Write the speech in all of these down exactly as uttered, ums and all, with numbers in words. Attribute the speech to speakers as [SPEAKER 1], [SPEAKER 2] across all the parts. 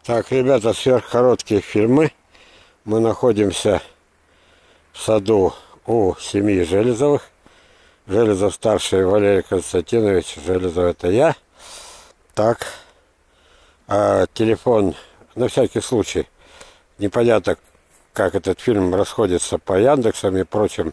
[SPEAKER 1] Так, ребята, сверхкороткие фильмы. Мы находимся в саду у семьи Железовых. Железов старший Валерий Константинович, Железов это я. Так, а телефон, на всякий случай, непонятно, как этот фильм расходится по Яндексам и прочим.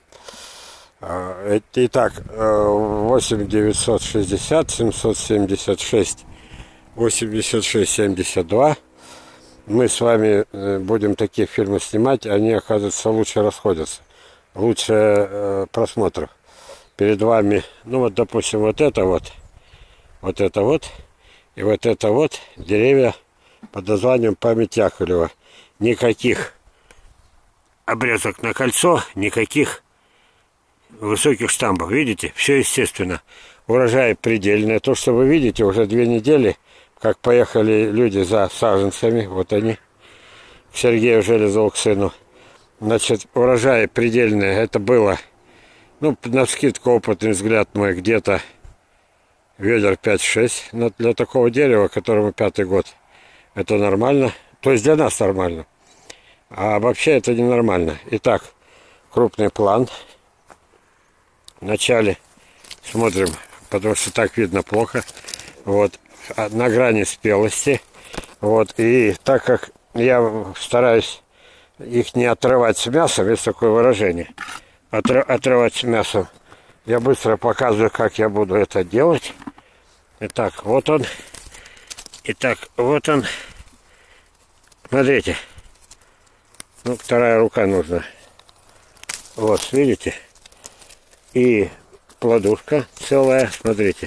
[SPEAKER 1] Итак, восемь девятьсот шестьдесят семьсот семьдесят шесть восемьдесят шесть семьдесят два. Мы с вами будем такие фильмы снимать, они, оказывается, лучше расходятся, лучше э, просмотров. Перед вами, ну вот, допустим, вот это вот, вот это вот, и вот это вот деревья под названием «Память Яковлева». Никаких обрезок на кольцо, никаких высоких штампов, видите? Все естественно. Урожай предельный. То, что вы видите, уже две недели, как поехали люди за саженцами, вот они, к Сергею Железову, к сыну. Значит, урожай предельный, это было, ну, навскидку опытный взгляд мой, где-то ведер пять-шесть. Но для такого дерева, которому пятый год, это нормально. То есть для нас нормально. А вообще это ненормально. Итак, крупный план. Вначале смотрим, потому что так видно плохо. Вот, на грани спелости. Вот, и так как я стараюсь их не отрывать с мясом, есть такое выражение, отрывать с мясом, я быстро показываю, как я буду это делать. Итак, вот он. Итак, вот он. Смотрите. Ну, вторая рука нужна. Вот, видите? И плодушка целая, смотрите.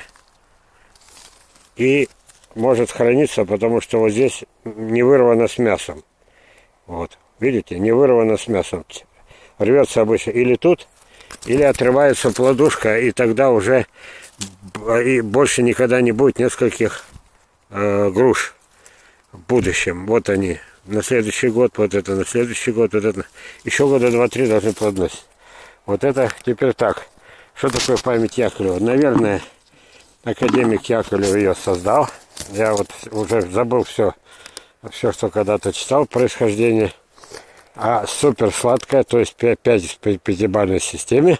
[SPEAKER 1] И может храниться, потому что вот здесь не вырвано с мясом. Вот, видите, не вырвано с мясом. Рвется обычно или тут, или отрывается плодушка, и тогда уже и больше никогда не будет нескольких э, груш в будущем. Вот они. На следующий год, вот это, на следующий год, вот это. Еще года два-три должны плодоносить. Вот это теперь так. Что такое память Яковлева? Наверное, академик Яковлев ее создал. Я вот уже забыл все, все, что когда-то читал, происхождение. А супер сладкая, то есть пять в пятибалльной системе.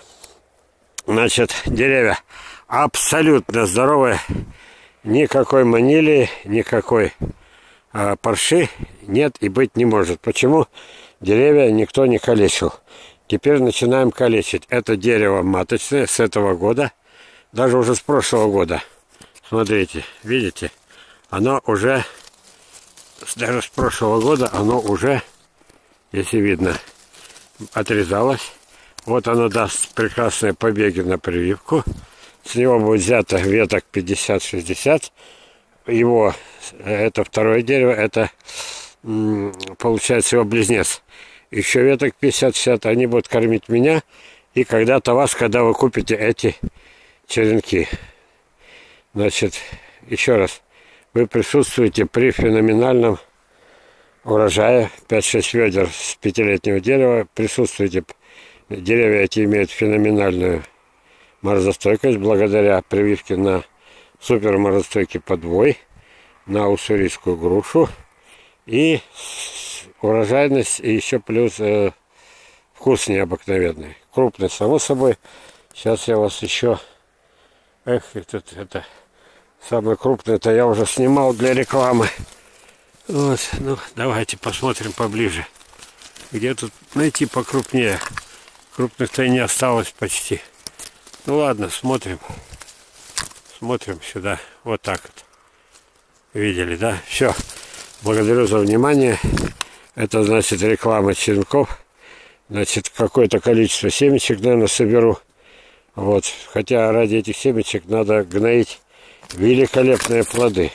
[SPEAKER 1] Значит, деревья абсолютно здоровые. Никакой манилии, никакой а, парши нет и быть не может. Почему? Деревья никто не калечил. Теперь начинаем калечить. Это дерево маточное с этого года. Даже уже с прошлого года. Смотрите, видите? Оно уже, даже с прошлого года, оно уже, если видно, отрезалось. Вот оно даст прекрасные побеги на прививку. С него будет взято веток пятьдесят-шестьдесят. Его, это второе дерево, это получается его близнец. Еще веток пятьдесят-шестьдесят, они будут кормить меня. И когда-то вас, когда вы купите эти черенки. Значит, еще раз. Вы присутствуете при феноменальном урожае. пять-шесть ведер с пятилетнего дерева. Присутствуете. Деревья эти имеют феноменальную морозостойкость благодаря прививке на супер морозостойкий подвой, на уссурийскую грушу. И урожайность, и еще плюс э, вкус необыкновенный. Крупный, само собой. Сейчас я вас еще... Эх, это, это самое крупное, это я уже снимал для рекламы. Вот, ну, давайте посмотрим поближе. Где тут найти покрупнее? Крупных-то и не осталось почти. Ну ладно, смотрим. Смотрим сюда. Вот так вот. Видели, да? Все. Благодарю за внимание. Это значит реклама черенков. Значит, какое-то количество семечек, наверное, соберу. Вот. Хотя ради этих семечек надо гноить великолепные плоды.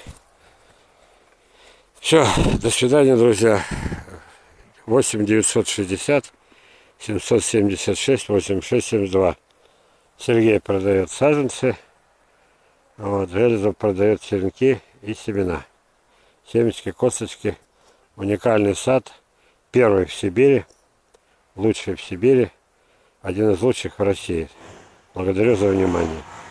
[SPEAKER 1] Все. До свидания, друзья. восемь девятьсот шестьдесят семьсот семьдесят шесть восемьдесят шесть семьдесят два. Сергей продает саженцы. Вот. Железов продает черенки и семена. Семечки, косточки. Уникальный сад. Первый в Сибири. Лучший в Сибири. Один из лучших в России. Благодарю за внимание.